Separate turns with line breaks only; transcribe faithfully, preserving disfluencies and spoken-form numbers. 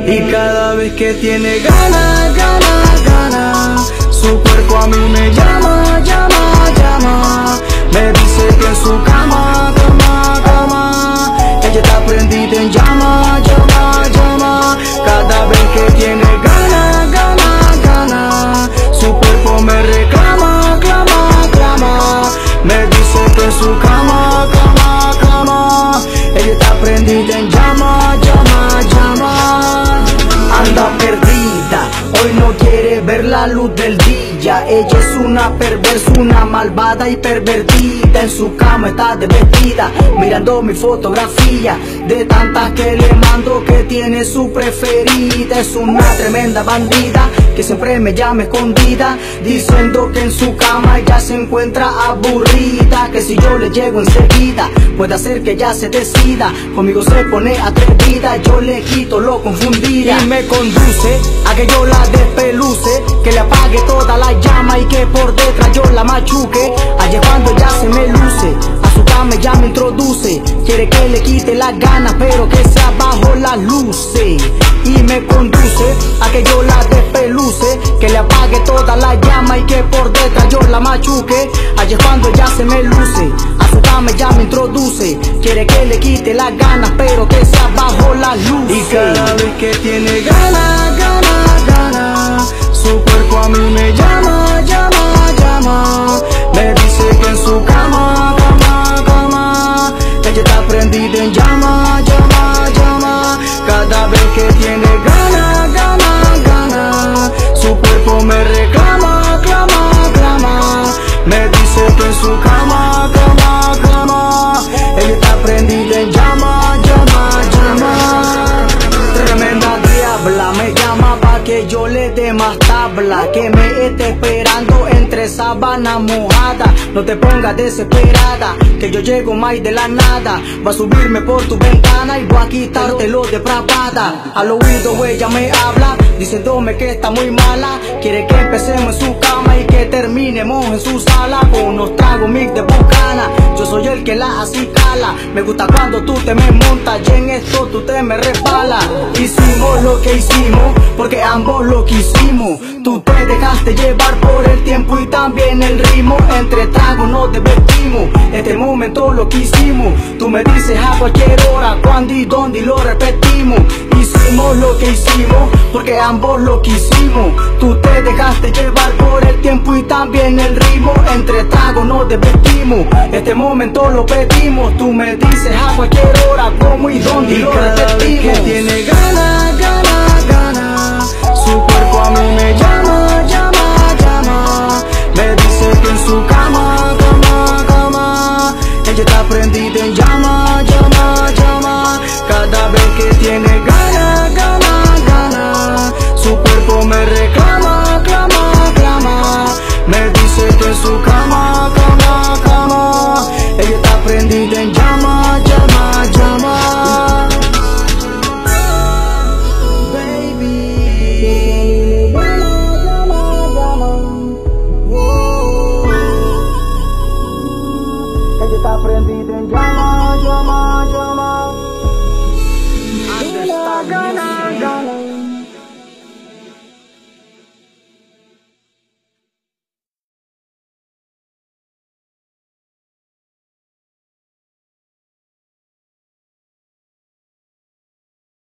Y cada vez que tiene ganas, ganas, ganas, su cuerpo a mí me llama, llama, llama. Me dice que en su cama, cama, cama, ella está prendida en llama, llama, llama. Cada vez que tiene ganas, ganas, ganas, su cuerpo me reclama, clama, clama. Me dice que en su cama, cama, cama, ella está prendida en llama, llama, llama. Anda perdida, hoy no quiere ver la luz del día. Ella es una perversa, una malvada y pervertida. En su cama está de vestida, mirando mi fotografía, de tantas que le mando que tiene su preferida. Es una tremenda bandida que siempre me llama escondida, diciendo que en su cama ella se encuentra aburrida, que si yo le llego enseguida puede hacer que ella se decida. Conmigo se pone atrevida, yo le quito lo confundida y me conduce a que yo la despeluce, que le apague toda la llama y que por detrás yo la machuque. Allí cuando ella se me luce, a su cama ella me introduce, quiere que le quite las ganas pero que sea bajo las luces. Y me conduce a que yo la despeluce, que le apague toda la llama y que por detrás yo la machuque. Allí es cuando ella se me luce, a su cama ella me introduce, quiere que le quite las ganas pero que sea bajo las luces. Y cada vez que tiene ganas, ganas, ganas, su cuerpo a mí me llama, llama, llama. Me dice que en su cama, cama, cama, ella está prendida en llama, llama, llama. Cada vez que tiene ganas, ganas, ganas, su cuerpo me reclama, clama, clama. Me dice que en su cama, cama, cama, ella está prendida en llama, llama, llama. Tremenda diabla, me llama pa' que yo le dé más tabla, que me esté esperando entre sábanas mojadas. No te pongas desesperada, que yo llego más de la nada. Va a subirme por tu ventana y voy a quitártelo de pravada. Al oído ella me habla, diciéndome que está muy mala, quiere que empecemos en su cama y que terminemos en su sala con unos tragos mix de bucana. Yo soy el que la acicala, me gusta cuando tú te me montas y en esto tú te me resbalas. Hicimos lo que hicimos porque ambos lo quisimos. Tú te dejaste llevar por el tiempo y también el ritmo. Entre tragos nos divertimos, este momento lo quisimos. Tú me dices a cualquier hora, cuándo y dónde y lo repetimos. Hicimos lo que hicimos porque ambos lo quisimos. Tú te dejaste llevar por el tiempo y también el ritmo. Entre tragos nos divertimos, este momento lo pedimos. Tú me dices a cualquier hora, cómo y dónde y, y lo repetimos. Que tiene ganas, ganas, ganas, su cuerpo a mí me llama, llama, llama. Me dice que en su cama, cama, cama, ella está prendida en llama, llama, llama. Cada vez que tiene ganas, ganas, ganas, su cuerpo me reclama, clama, clama. Me dice que en su cama